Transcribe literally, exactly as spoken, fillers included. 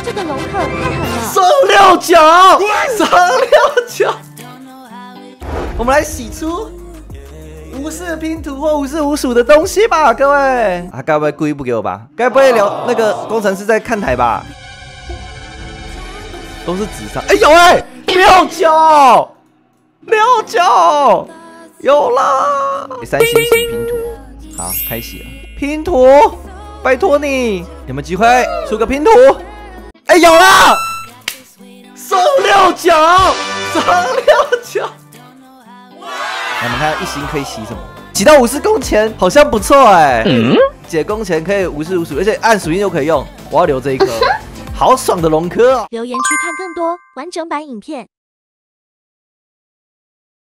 这个龙克太狠了。 双六九，双六九。我们来洗出无视拼图或无视无数的东西吧，各位。啊，该不会故意不给我吧？该不会聊那个工程师在看台吧？都是纸上。哎、欸，有哎、欸，六九六九有啦！三星洗拼图，好，开洗了。拼图，拜托你，有没有机会出个拼图？哎、欸，有了！双六九，双六九。我们看一星可以洗什么？洗到武士弓钱好像不错哎、欸。嗯，解弓钱可以无视无数，而且按属性就可以用。我要留这一颗，好爽的龙科哦！ 留言区看更多完整版影片。